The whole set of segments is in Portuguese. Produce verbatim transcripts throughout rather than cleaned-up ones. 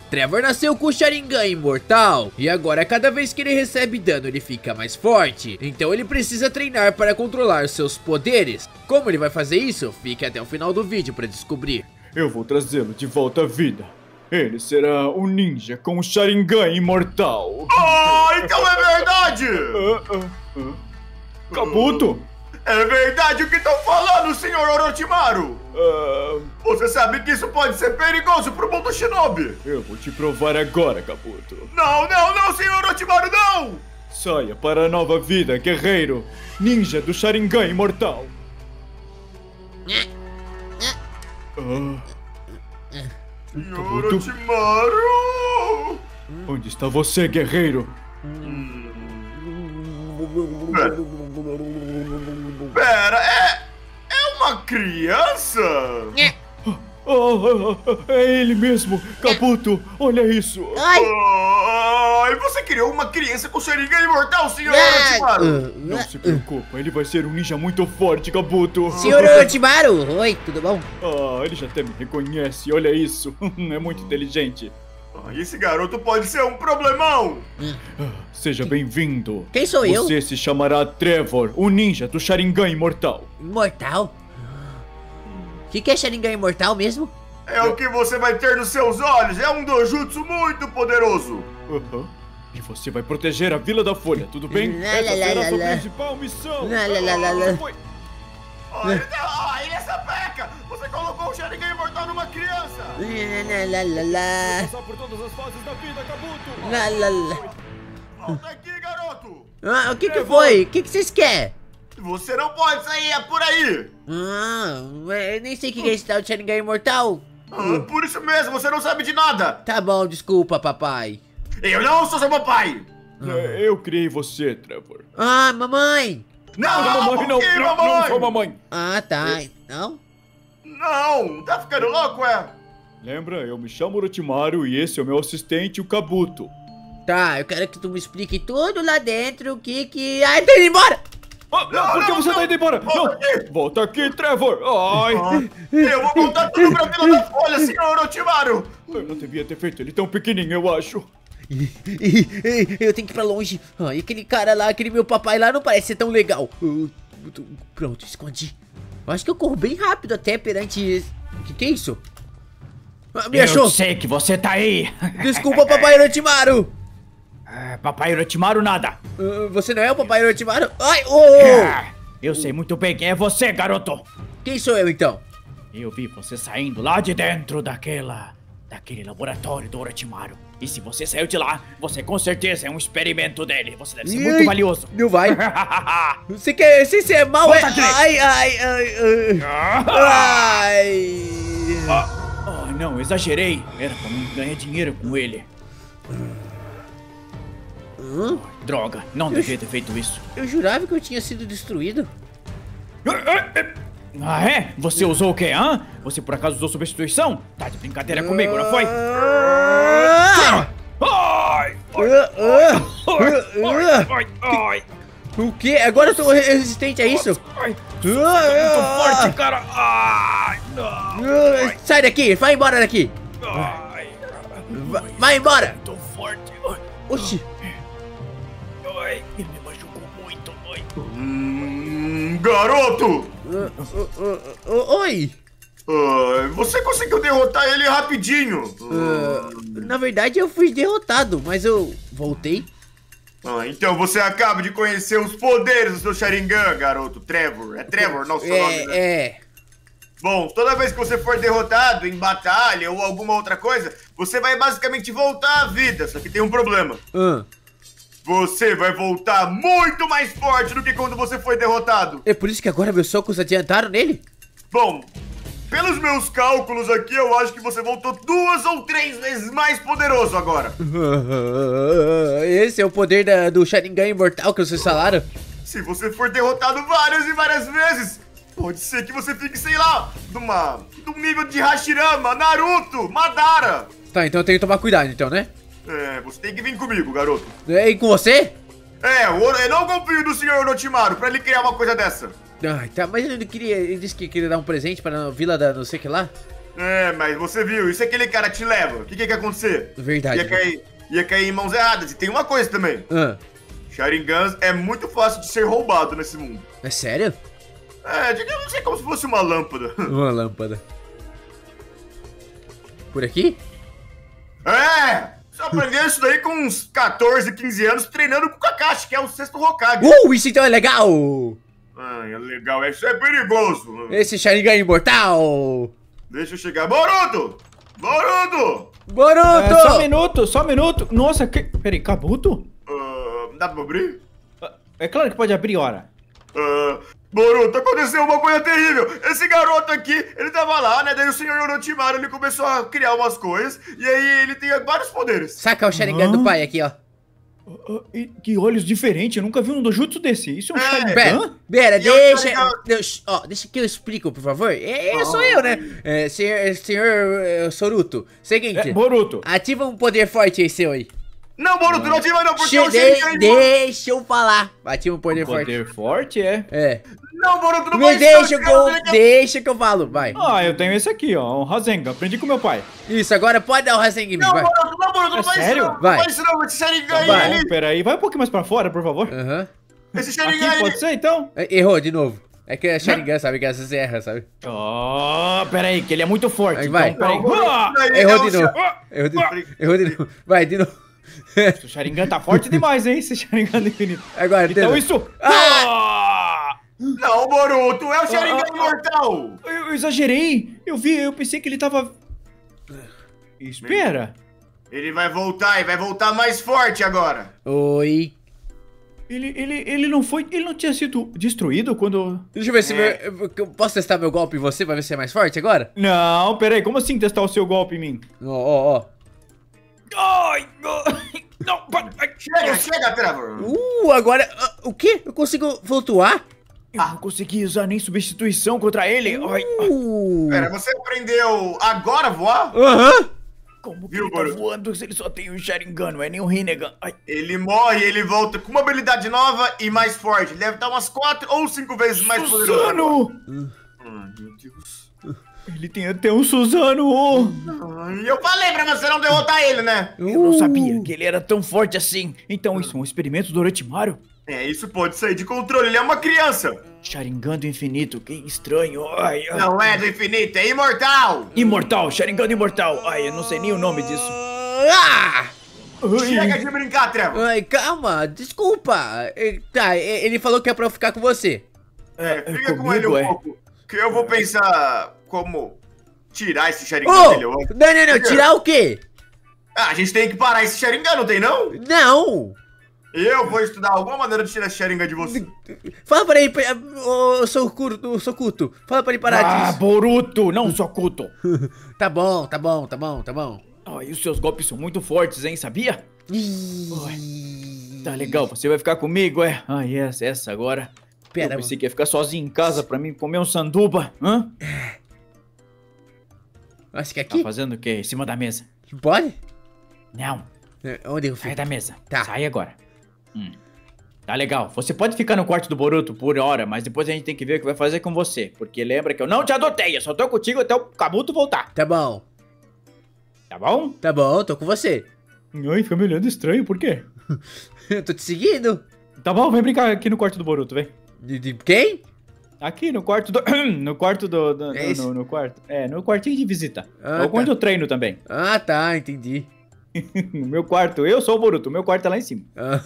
Trevor nasceu com o Sharingan imortal, e agora cada vez que ele recebe dano ele fica mais forte, então ele precisa treinar para controlar seus poderes. Como ele vai fazer isso? Fique até o final do vídeo para descobrir. Eu vou trazê-lo de volta à vida. Ele será um ninja com o Sharingan imortal. Ah, então é verdade! Ah, ah, ah. Kabuto? É verdade o que estão falando, senhor Orochimaru! Uh, Você sabe que isso pode ser perigoso pro mundo shinobi! Eu vou te provar agora, Kabuto. Não, não, não, senhor Orochimaru, não! Saia para a nova vida, guerreiro! Ninja do Sharingan imortal! Uh, senhor Orochimaru! Onde está você, guerreiro? Hum. Pera, é... é uma criança? Oh, é ele mesmo, Kabuto, olha isso. Ai. Ai, você criou uma criança com Sharingan imortal, senhor Orochimaru? Não se preocupa, ele vai ser um ninja muito forte, Kabuto. Senhor Orochimaru, oi, tudo bom? Ah, ele já até me reconhece, olha isso, é muito inteligente. Ah, esse garoto pode ser um problemão. Ah, seja bem-vindo. Quem sou eu? Você se chamará Trevor, o ninja do Sharingan imortal. Imortal? O que, que é Sharingan imortal mesmo? É o que você vai ter nos seus olhos, é um dojutsu muito poderoso. Uhum. E você vai proteger a Vila da Folha, tudo bem? Lá, Essa lá, será lá, a sua lá. principal missão. Lá, lá, lá, lá, lá. Foi. Ai, ai, essa peca! Você colocou o Sharingan imortal numa criança! Lá, lá, lá, lá. Passar por todas as fases da vida, Kabuto. Lá, lá, lá. Volta aqui, garoto! Ah, o que que foi? O que que vocês querem? Você não pode sair, é por aí! Ah, eu nem sei o que que é esse tal de Sharingan imortal. Ah, por isso mesmo, você não sabe de nada! Tá bom, desculpa, papai. Eu não sou seu papai! É, eu criei você, Trevor. Ah, mamãe. Não, Não, mamãe, não, por quê, não, não mamãe? foi mamãe. Ah, tá. Não? Não, tá ficando louco, é? Lembra, eu me chamo Orochimaru e esse é o meu assistente, o Kabuto. Tá, eu quero que tu me explique tudo lá dentro, o que que... Ai, tá indo embora! Ah, Não, por que não, você não. tá indo embora? Volta Não. aqui. Volta aqui, Trevor. Ai. Eu vou contar tudo pra Vila da Folha, senhor Orochimaru! Eu não devia ter feito ele tão pequenininho, eu acho. Eu tenho que ir pra longe. Ai, aquele cara lá, aquele meu papai lá não parece ser tão legal. Eu- eu- Pronto, escondi. Eu acho que eu corro bem rápido até perante... O que que é isso? Ah, me achou? Eu sei que você tá aí. Desculpa, papai Orochimaru. Ah, Papai Orochimaru nada. Ah, você não é o papai Orochimaru? Ai, oh, oh. Ah, eu sei muito bem quem é você, garoto. Quem sou eu então? Eu vi você saindo lá de dentro daquela... daquele laboratório do Orochimaru. E se você saiu de lá, você com certeza é um experimento dele. Você deve ser Ih, muito valioso. Não vai. Você quer... Se você é mal, é... Volta aqui. Ai, ai, ai, ai. Ai. Ah, oh, não, exagerei. Era pra mim ganhar dinheiro com ele. Hã? Droga, não devia ter feito isso. Eu jurava que eu tinha sido destruído. Ah, é? Você usou o quê, hã? Você por acaso usou substituição? Tá de brincadeira comigo, não foi? Ah! Ai! Ah, ah, Ai, ai! O que? Agora eu sou resistente a isso? Ai! Ah, Muito forte, cara! Ai! Não! ah, Sai daqui, vai embora daqui. Ai! Va- Vai embora. Tô forte! Oxi. Ai! Ele me machucou muito! Ai! Hum, garoto! Ah, ah, ah, ah, Oi. Ah, você conseguiu derrotar ele rapidinho. Ah, na verdade eu fui derrotado, mas eu voltei. Ah, então você acaba de conhecer os poderes do seu Sharingan, garoto. Trevor. É Trevor, não seu nome, né? É, é. Bom, toda vez que você for derrotado em batalha ou alguma outra coisa, você vai basicamente voltar à vida, só que tem um problema. Ah, Você vai voltar muito mais forte do que quando você foi derrotado. é por isso que agora meus socos adiantaram nele? Bom, pelos meus cálculos aqui, eu acho que você voltou duas ou três vezes mais poderoso agora. Ah, esse é o poder da- do Sharingan imortal que vocês falaram? Se você for derrotado várias e várias vezes, pode ser que você fique, sei lá, numa, num nível de Hashirama, Naruto, Madara. Tá, então eu tenho que tomar cuidado então, né? É, você tem que vir comigo, garoto. É, e com você? É, o Oro- eu não confio no senhor Orochimaru pra ele criar uma coisa dessa. Ai, tá, mas ele queria, ele disse que queria dar um presente para a vila da não sei o que lá. É, mas você viu, e se aquele cara te leva? O que, que ia acontecer? Verdade. Ia cair, ia cair em mãos erradas. E tem uma coisa também. Ah, Sharingans é muito fácil de ser roubado nesse mundo. é sério? É, digamos assim, como se fosse uma lâmpada. Uma lâmpada. Por aqui? É! Você aprendeu isso daí com uns quatorze, quinze anos treinando com o Kakashi, que é o sexto Hokage. Uh, isso então é legal! Ah, é legal, isso é perigoso. Esse Sharingan imortal! Deixa eu chegar. Boruto! Boruto! Boruto! É, só um minuto, só um minuto. Nossa, que... Peraí, Kabuto? Ah, dá pra abrir? Ah, É claro que pode abrir, ora. Ah, Boruto, aconteceu uma coisa terrível. Esse garoto aqui, ele tava lá, né? Daí o senhor Orochimaru, ele começou a criar umas coisas. E aí ele tem vários poderes. Saca o Sharingan do pai aqui, ó. Ah, ah, e que olhos diferentes, eu nunca vi um dojutsu desse. Isso é um É, Sharingan? Pera, pera, E eu deixa, Sharingan- deixa, ó, deixa que eu explico, por favor. É, é sou eu, né? É, senhor, senhor é, Soruto, seguinte, É, Boruto. ativa um poder forte aí seu aí. Não, Boruto, não ativa não, porque Che- o de- Sharingan... deixa eu falar. Ativa um poder, Poder forte. forte, é? É. Não, Boruto, não Me vai deixa que eu, Sharingan. deixa que eu falo, vai. Ah, eu tenho esse aqui, ó, um Rasengan. Aprendi com meu pai. Isso, agora pode dar o Rasengan, Não, vai. Boruto, não, Boruto, não É faz sério? isso não. Vai. Não faz isso não, esse Sharingan aí, Vai. ele... Bom, peraí, vai um pouquinho mais pra fora, por favor. Aham. Esse Aqui Sharingan, pode ele... ser, então? É, errou de novo. É que é Sharingan, sabe? Que às vezes erra, sabe? Oh, peraí, que ele é muito forte. Aí vai. Então, peraí. Não, Boruto, Ah! daí Errou é de o novo. Sha- Errou de, errou de novo. Vai, de novo. O Sharingan tá forte demais, hein? Esse Sharingan do infinito. Agora, Então tenta. isso... Ah! Ah! Não, Boruto, é o Sharingan Ah, ah, ah. imortal. Eu, eu exagerei. Eu vi, eu pensei que ele tava... Espera. Ele vai voltar e vai voltar mais forte agora. Oi. Ele, ele, ele não foi... Ele não tinha sido destruído quando... Deixa eu ver se É. meu, eu posso testar meu golpe em você, vai ver se é mais forte agora? Não, peraí. Como assim testar o seu golpe em mim? Ó, ó, ó. Ai, ai, não, para. ai, Chega, ai. chega, Trevor. Uh, agora... ah, o quê? Eu consigo flutuar? Eu não consegui usar nem substituição contra ele. Ai, ai, Uh. Pera, você aprendeu agora a voar? Aham. como que Viu, ele tá Boruto? voando se ele só tem um Sharingan, não é nem um Rinnegan? Ai, Ele morre e ele volta com uma habilidade nova e mais forte. Ele deve estar umas quatro ou cinco vezes mais poderoso. Suzano! Ai, meu Deus. Ele tem até um Suzano! Ai, eu falei pra você não derrotar ele, né? Eu não sabia que ele era tão forte assim. Então isso é um experimento do Orochimaru? É, isso pode sair de controle. Ele é uma criança. Sharingan do infinito, que estranho. Ai, ai. Não é do infinito, é imortal. Imortal, Sharingan do imortal. Ai, eu não sei nem o nome disso. Ah! Chega Ai, de brincar, Trevor. Ai, calma, desculpa. Eh, Tá, eh, ele falou que é pra eu ficar com você. É, é fica com comigo, ele um é? pouco. Que eu vou pensar como tirar esse Sharingan Ô! dele. ó. Não, não, não, tirar o quê? Ah, a gente tem que parar esse Sharingan, não tem não? Não! Eu vou estudar alguma maneira de tirar esse Sharingan de você. Fala pra ele, pra- ô, Sokuto, Sokuto, fala pra ele parar ah, disso. Boruto, não Sokuto. Tá bom, tá bom, tá bom, tá bom. Ai, os seus golpes são muito fortes, hein, sabia? Ih, Tá legal, você vai ficar comigo, é? Ai, essa, essa agora. Pera, Eu pensei que ia ficar sozinho em casa pra mim comer um sanduba. Hã? acho que Tá aqui? fazendo o quê? Em cima da mesa? Pode? Não, É, onde eu sai fico? da mesa. Tá. Sai agora. Hum. Tá legal. Você pode ficar no quarto do Boruto por hora, mas depois a gente tem que ver o que vai fazer com você. Porque lembra que eu não te adotei, eu só tô contigo até o Kabuto voltar. Tá bom, Tá bom? tá bom, tô com você. Ai, fica me olhando estranho, por quê? Eu tô te seguindo. Tá bom, vem brincar aqui no quarto do Boruto, vem. De, de quem? Aqui no quarto do... no quarto do... do- É no, esse? no, no quarto. É, no quartinho de visita. Ah, é onde tá. eu treino também. Ah, tá, entendi. No meu quarto. Eu sou o Boruto, o meu quarto é lá em cima. Ah,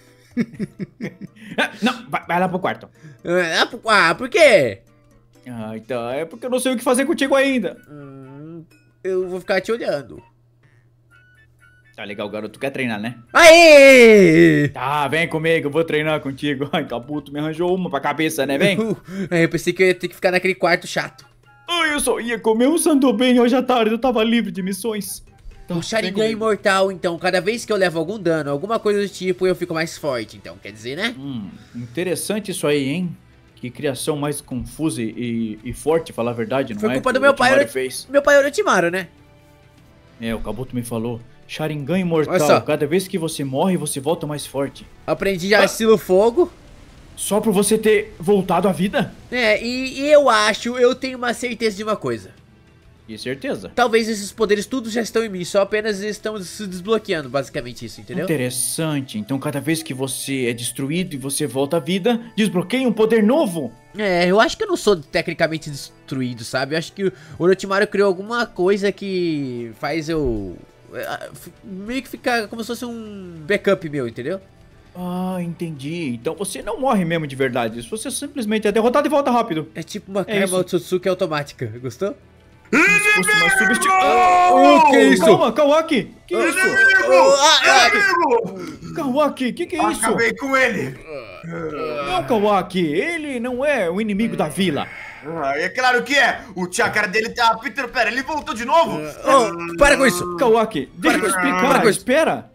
Ah, não, vai, vai lá pro quarto. ah, por- ah, por quê? Ah, então, é porque eu não sei o que fazer contigo ainda. Hum, eu vou ficar te olhando. Tá legal, garoto, quer treinar, né? Aê! Tá, vem comigo, eu vou treinar contigo. Ai, Kabuto me arranjou uma pra cabeça, né? Vem. Uh, eu pensei que eu ia ter que ficar naquele quarto chato. Ai, eu só ia comer um sanduben hoje à tarde, eu tava livre de missões. Tá, O vem Sharingan comigo. imortal, então, cada vez que eu levo algum dano, alguma coisa do tipo, eu fico mais forte, então, quer dizer, né? Hum, interessante isso aí, hein? Que criação mais confusa e, e forte, falar a verdade, não Foi é? culpa que do o meu pai, Orochimaru Oro- fez. Meu pai é Orochimaru, né? É, o Kabuto me falou. Sharingan imortal, Olha só. cada vez que você morre, você volta mais forte. Aprendi já Ah. estilo fogo. Só por você ter voltado à vida? É, e, e eu acho, eu tenho uma certeza de uma coisa. E certeza. Talvez esses poderes todos já estão em mim, só apenas estão se desbloqueando, basicamente isso, entendeu? Interessante. Então cada vez que você é destruído e você volta à vida, desbloqueia um poder novo. É, eu acho que eu não sou tecnicamente destruído, sabe? Eu acho que o Orochimaru criou alguma coisa que faz eu... meio que ficar como se fosse um backup meu, entendeu? Ah, entendi. Então você não morre mesmo de verdade. Você simplesmente é derrotado e volta rápido. É tipo uma É Karma isso. Otsutsuki automática, gostou? Fosse uma subesti- O que é isso? Calma, Kawaki. Que isso? Ah, ah, Inimigo! Kawaki, que que é isso? Acabei com ele. Não, Kawaki, ele não é o inimigo da vila. Ah, é claro que é. O chakra dele tá... Peter, pera, ele voltou de novo? oh, para com isso! Kawaki, deixa eu explicar. Para com isso. Espera.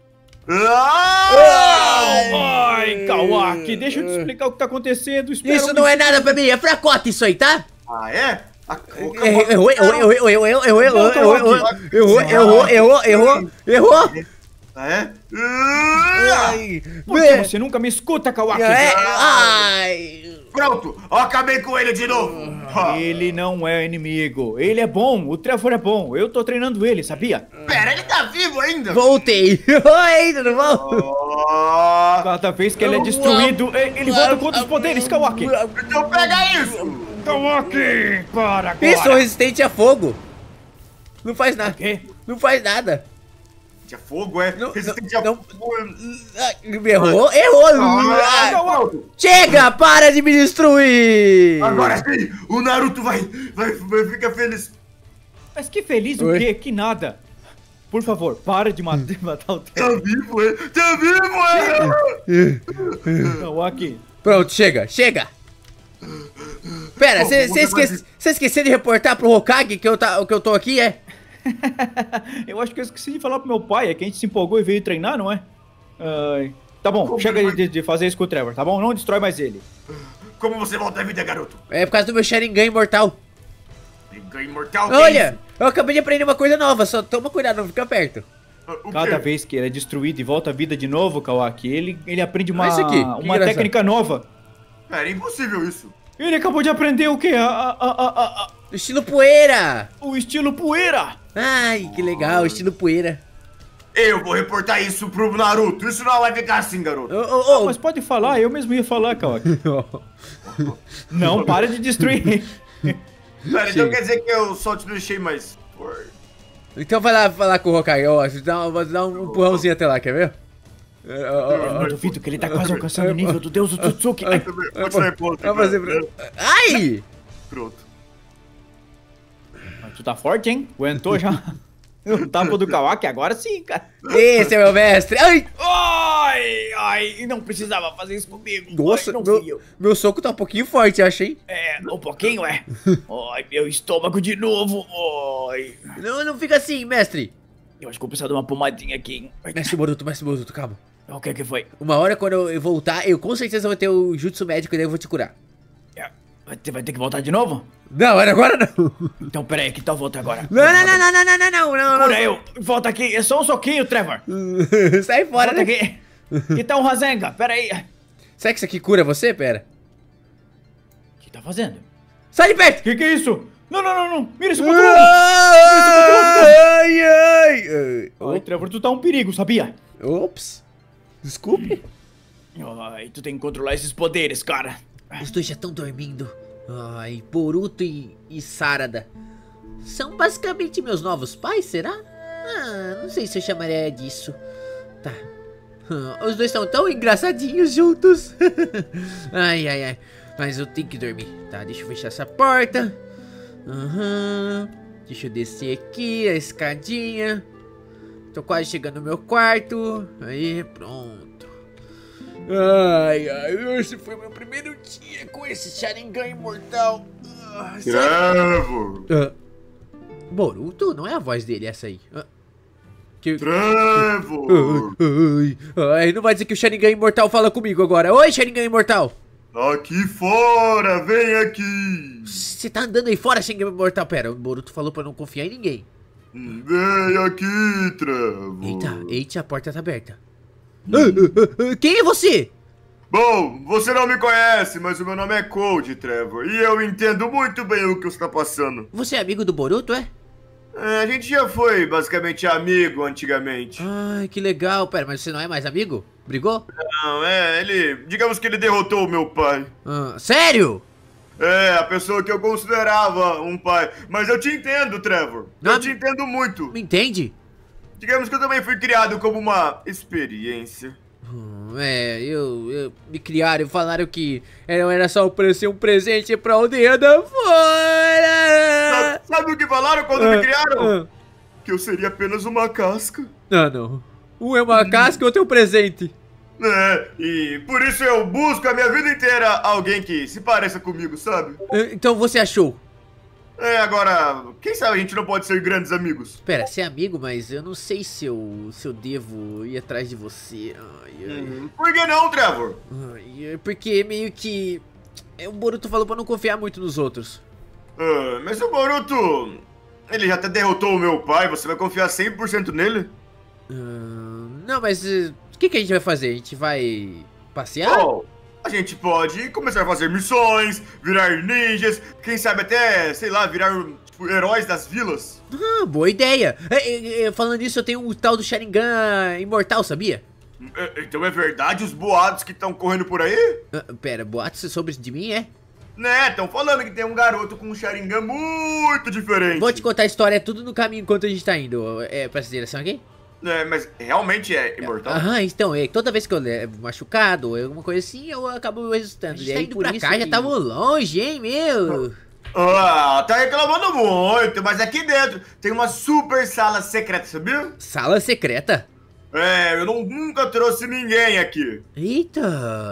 Ah! Ai, Kawaki, deixa eu te explicar o que tá acontecendo. Espera Isso um não é nada pra mim, é fracota isso aí, tá? Ah, é? A- o Errou, errou, errou, errou, errou, errou, errou, errou, errou, errou, errou, errou, errou. Ah, é? Ai, Por que você nunca me escuta, Kawaki? é, ai. Pronto, eu acabei com ele de novo. Ah, Ele não é inimigo. Ele é bom, o Trevor é bom. Eu tô treinando ele, sabia? Pera, ele tá vivo ainda? Voltei. Oi, tudo bom? Ah, Cada vez que ele é destruído, e- ele volta com outros poderes, Kawaki. então pega isso. Kawaki, para agora. Isso, resistente a fogo. Não faz nada. quê? Não faz nada. Tinha fogo, é? Não, Resistente não, a não. fogo. Ah, Errou, errou. Ah, Ah, pronto. Chega, para de me destruir. Agora sim, o Naruto vai, vai, vai ficar feliz. Mas que feliz o Oi? quê? Que nada. Por favor, para de matar, de matar o Tá Trevor. vivo, é? Tá vivo, é? Kawaki. Pronto, chega, chega. Pera, Pô, você você esquece, cê esqueceu de reportar pro Hokage que eu, tá, que eu tô aqui, é? Eu acho que eu esqueci de falar pro meu pai, é que a gente se empolgou e veio treinar, não é? Ai, tá bom, Como chega vai- de, de fazer isso com o Trevor, tá bom? Não destrói mais ele. Como você volta à vida, garoto? É por causa do meu Sharingan imortal. Ganho imortal, que Olha, eu acabei de aprender uma coisa nova, só toma cuidado, não fica perto. é isso? O Cada quê? vez que ele é destruído e volta à vida de novo, Kawaki, ele, ele aprende uma, Ah, isso aqui, que uma engraçado. técnica nova. Era impossível isso. Ele acabou de aprender o quê? A, a, a, a, a- Estilo poeira. o estilo poeira. Ai, que legal, estilo poeira. Eu vou reportar isso pro Naruto. Isso não vai ficar assim, garoto. Ô, ô, ô. Mas pode falar, eu mesmo ia falar, Kawaki. Não, para de destruir. Pera, então quer dizer que eu só te deixei mais forte. Então vai lá falar com o Hokage, ó, vou dar, um- vou dar um empurrãozinho até lá, quer ver? É, ó, ó, ó. Eu duvido que ele tá quase alcançando o nível do deus Otsutsuki. Ai, Pode tirar ponto. Vai fazer pra... Ai! Pronto. mas tu tá forte, hein? Aguentou já. O tapa do Kawaki agora sim, cara. Esse é meu mestre. Ai! Ai, ai, não precisava fazer isso comigo. Nossa, Ai, não fui meu, eu. meu soco tá um pouquinho forte, eu achei. É, um pouquinho, é. Ai, meu estômago de novo. Ai. Não, não fica assim, mestre. Eu acho que eu preciso de uma pomadinha aqui, hein? Ai, Mestre Boruto, mestre Boruto, calma. o que que foi? Uma hora quando eu eu voltar, eu com certeza vou ter o jutsu médico e daí eu vou te curar. É, Você vai ter que voltar de novo? Não, era agora não. Então, pera aí, que tal volta agora? Não, não, não, não, não, não, não, não, não, Cura eu. Volta aqui, é só um soquinho, Trevor. não. Sai fora, Volta né? aqui. Que tal o Rasengan? Pera aí. Será que isso aqui cura você? Pera. O que tá fazendo? Sai de perto! Que que é isso? Não, não, não, não. Mira esse controle. Ai, ai, ai. Ai, Trevor, tu tá um perigo, sabia? Ops. Desculpe. Ai, tu tem que controlar esses poderes, cara. Os dois já estão dormindo. Ai, Boruto e, e Sarada. São basicamente meus novos pais, será? Ah, não sei se eu chamaria disso. Tá. Ah, os dois estão tão engraçadinhos juntos. Ai, ai, ai. Mas eu tenho que dormir. Tá, deixa eu fechar essa porta. Aham. Deixa eu descer aqui a escadinha. Tô quase chegando no meu quarto. Aí, pronto. Ai, ai, esse foi meu primeiro dia com esse Sharingan imortal. Ah, Trevor! ah, Boruto? Não é a voz dele essa aí. Ah, que... Trevor! Ai, ai, ai, não vai dizer que o Sharingan imortal fala comigo agora. Oi, Sharingan imortal. Aqui fora, vem aqui! Você tá andando aí fora, Sharingan imortal? Pera, o Boruto falou pra não confiar em ninguém. Vem aqui, Trevor! Eita, eita, a porta tá aberta. Ah, ah, ah, quem é você? Bom, você não me conhece, mas o meu nome é Cold, Trevor. E eu entendo muito bem o que você tá passando. Você é amigo do Boruto, é? É, a gente já foi basicamente amigo antigamente. Ai, que legal. Pera, mas você não é mais amigo? Brigou? Não, é, ele... Digamos que ele derrotou o meu pai. Ah, sério? É, a pessoa que eu considerava um pai. Mas eu te entendo, Trevor. Não, eu te entendo muito. Me entende? Digamos que eu também fui criado como uma experiência. Hum, é, eu, eu... Me criaram e falaram que era, era só pra ser um presente pra aldeia da fora. Sabe, sabe o que falaram quando Ah, me criaram? ah. Que eu seria apenas uma casca. Ah, não. Um é uma casca e outro é um presente. É, e por isso eu busco a minha vida inteira alguém que se pareça comigo, sabe? Ah, Então você achou? É, agora, quem sabe a gente não pode ser grandes amigos? Pera, você é amigo, mas eu não sei se eu, se eu devo ir atrás de você. Ai, ai, Hum, Por que não, Trevor? ai, porque meio que... é, o Boruto falou pra não confiar muito nos outros. Ah, mas o Boruto, ele já até derrotou o meu pai, você vai confiar cem por cento nele? Ah, não, mas eh, o que, que a gente vai fazer? A gente vai passear? Bom, a gente pode começar a fazer missões, virar ninjas, quem sabe até, sei lá, virar tipo, heróis das vilas. Ah, boa ideia. É, é, é, falando nisso, eu tenho um tal do Sharingan imortal, sabia? É, então é verdade os boatos que estão correndo por aí? Ah, pera, boatos sobre de mim, é? Né, estão falando que tem um garoto com um Sharingan muito diferente. Vou te contar a história tudo no caminho enquanto a gente tá indo. É pra essa direção aqui? É, mas realmente é imortal? Aham, então, é, toda vez que eu levo machucado ou alguma coisa assim, eu acabo resistando. E aí, por indo pra isso cá, já que- tava longe, hein, meu? Ah, tá reclamando muito, mas aqui dentro tem uma super sala secreta, sabia? Sala secreta? É, eu não, nunca trouxe ninguém aqui. Eita,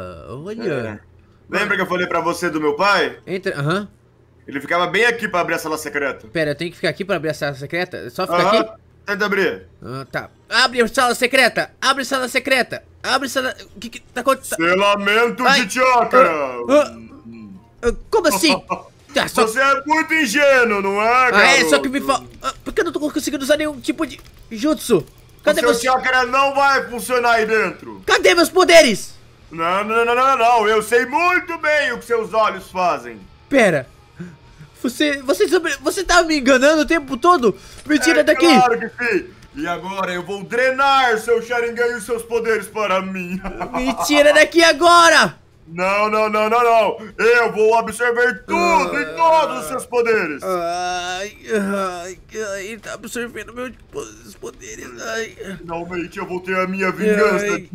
olha. Lembra que eu falei pra você do meu pai? Entra, aham. Ele ficava bem aqui pra abrir a sala secreta. Pera, eu tenho que ficar aqui pra abrir a sala secreta? É só ficar Aham, aqui? tenta abrir. Ah, tá. Abre a sala secreta! Abre a sala secreta! Abre a sala... O que que tá acontecendo? Selamento Ai, de chakra. Ah, ah, como assim? Tá, só... Você é muito ingênuo, não é, Ah, garoto? é, só que me fala... Ah, por que eu não tô conseguindo usar nenhum tipo de jutsu? Cadê O seu você? chakra não vai funcionar aí dentro. Cadê meus poderes? Não, não, não, não, não. Eu sei muito bem o que seus olhos fazem. Pera. Você... Você, sobre- você tá me enganando o tempo todo? Me tira É daqui! Claro que sim. E agora eu vou drenar seu Sharingan e os seus poderes para mim. Me tira daqui agora! Não, não, não, não, não. Eu vou absorver tudo e todos os seus poderes. Ai, ai, ai, ele tá absorvendo meus po- poderes, ai. Finalmente eu vou ter a minha vingança. Ai,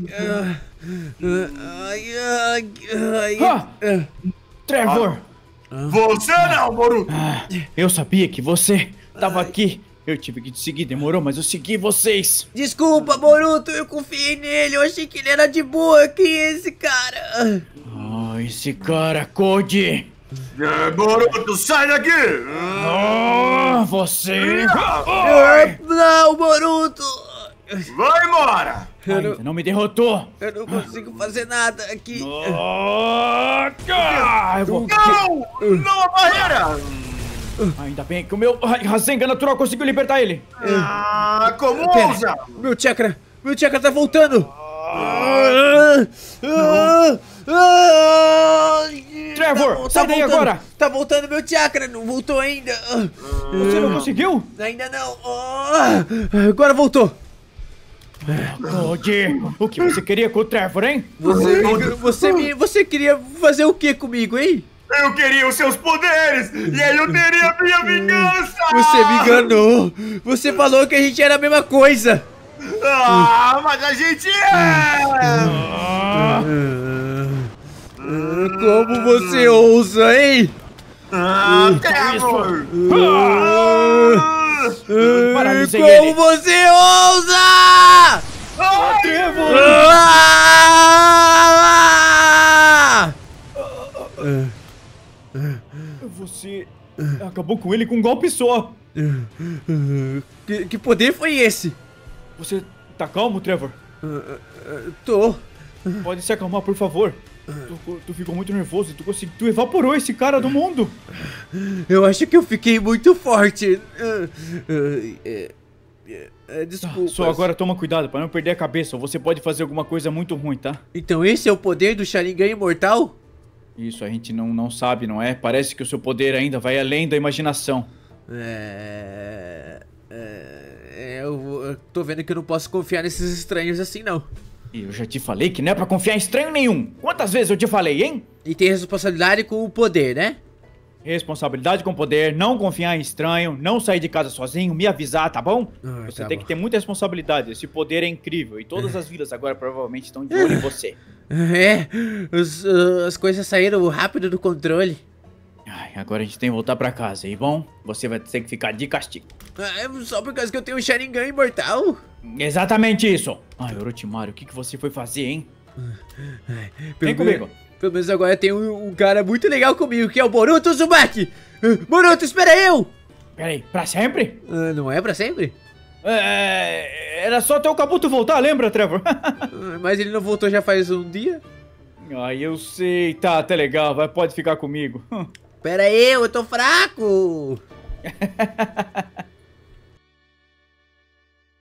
ai, ai, ai, Ah! ai. Trevor! Você não, Boruto. Ah, eu sabia que você tava aqui. Eu tive que te seguir, demorou, mas eu segui vocês. Desculpa, Boruto, eu confiei nele, eu achei que ele era de boa. Quem é esse cara? Ah, esse cara, Code! É, Boruto, sai daqui. Ah, você! Ah, não, Boruto! Vai embora. Ainda não me derrotou! Eu não consigo fazer nada aqui. Ah, ah, eu vou... Não, não a barreira. Ainda bem que o meu Rasengan natural conseguiu libertar ele. Ah, como Pera, ousa. meu chakra, meu chakra tá voltando. Ah, ah, ah, Trevor, tá- sai tá daí voltando, agora. Tá voltando meu chakra, não voltou ainda. Ah, Você não conseguiu? ainda não. Ah, agora voltou. Code, o que você queria com o Trevor, hein? Você, você, me, você queria fazer o que comigo, hein? Eu queria os seus poderes e aí eu teria a minha vingança. Você me enganou. Você falou que a gente era a mesma coisa. Ah, mas a gente é. Ah, como você ousa, hein? Ah, Trevor. Ah, Paralisei como ele. você ousa? Ah, Trevor! Ah! Você acabou com ele com um golpe só. Que, que poder foi esse? Você tá calmo, Trevor? Tô. Pode se acalmar, por favor. Tu, tu ficou muito nervoso e tu, consegui, tu evaporou esse cara do mundo. Eu acho que eu fiquei muito forte. Ah, ah, é, é, é, Desculpa. Só agora toma cuidado pra não perder a cabeça ou você pode fazer alguma coisa muito ruim, tá? Então esse é o poder do Sharingan imortal? Isso a gente não, não sabe, não é? Parece que o seu poder ainda vai além da imaginação. É... É, eu, eu tô vendo que eu não posso confiar nesses estranhos assim, não. Eu já te falei que não é pra confiar em estranho nenhum. Quantas vezes eu te falei, hein? E tem responsabilidade com o poder, né? Responsabilidade com poder, não confiar em estranho, não sair de casa sozinho, me avisar, tá bom? Ah, você tá tem bom. que ter muita responsabilidade, esse poder é incrível. E todas as vilas agora provavelmente estão de olho em você. É, os, uh, as coisas saíram rápido do controle. Ai, agora a gente tem que voltar pra casa, e bom, você vai ter que ficar de castigo. Ah, é só por causa que eu tenho um Sharingan imortal? Exatamente isso. Ai, Orochimaru, o que, que você foi fazer, hein? Vem Pelo comigo. menos- Pelo menos agora tem um, um cara muito legal comigo, que é o Boruto Uzumaki. Ah, Boruto, espera eu! Peraí, pra sempre? Ah, não é pra sempre? É, era só até o Kabuto voltar, lembra, Trevor? Ah, mas ele não voltou já faz um dia? Ai, eu sei, tá, até legal, vai, pode ficar comigo. Pera aí, eu tô fraco!